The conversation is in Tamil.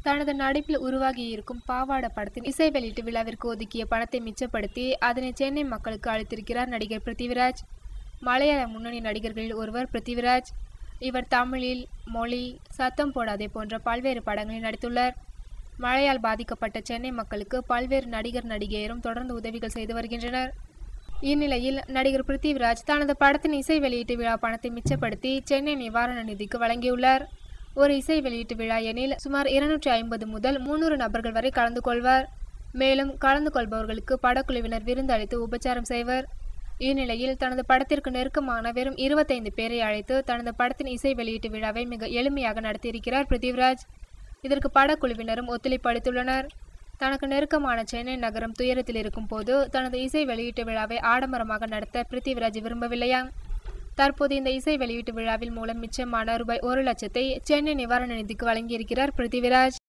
தனது நடிப்பில் உருவாகியிருக்கும் பாவாடை படத்தின் இசை வெளியீட்டு விழாவிற்கு ஒதுக்கிய பணத்தை மிச்சப்படுத்தி அதனை சென்னை மக்களுக்கு அளித்திருக்கிறார் நடிகர் பிருத்திவிராஜ். மலையாள முன்னணி நடிகர்களில் ஒருவர் பிருத்திவிராஜ். இவர் தமிழில் மொழி, சத்தம் போடாதே போன்ற பல்வேறு படங்களில் நடித்துள்ளார். மழையால் பாதிக்கப்பட்ட சென்னை மக்களுக்கு பல்வேறு நடிகர் நடிகையரும் தொடர்ந்து உதவிகள் செய்து வருகின்றனர். இந்நிலையில் நடிகர் பிருத்திவிராஜ் தனது படத்தின் இசை வெளியீட்டு விழா பணத்தை மிச்சப்படுத்தி சென்னை நிவாரண நிதிக்கு வழங்கியுள்ளார். ஒரு இசை வெளியீட்டு விழா எனில் சுமார் 250 முதல் 300 நபர்கள் வரை கலந்து கொள்வார். மேலும் கலந்து கொள்பவர்களுக்கு படக்குழுவினர் விருந்து அளித்து உபச்சாரம் செய்வர். இந்நிலையில் தனது படத்திற்கு நெருக்கமான வெறும் 25 பேரை அழைத்து தனது படத்தின் இசை வெளியீட்டு விழாவை மிக எளிமையாக நடத்தியிருக்கிறார் பிருத்திவிராஜ். இதற்கு படக்குழுவினரும் ஒத்துழைப்பு அளித்துள்ளனர். தனக்கு நெருக்கமான சென்னை நகரம் துயரத்தில் இருக்கும் போது தனது இசை வெளியீட்டு விழாவை ஆடம்பரமாக நடத்த பிருத்திவிராஜ் விரும்பவில்லையாம். தற்போது இந்த இசை வெளியீட்டு விழாவில் மூலம் மிச்சமான ரூபாய் 1 லட்சத்தை சென்னை நிவாரண நிதிக்கு வழங்கியிருக்கிறார் பிருத்திவிராஜ்.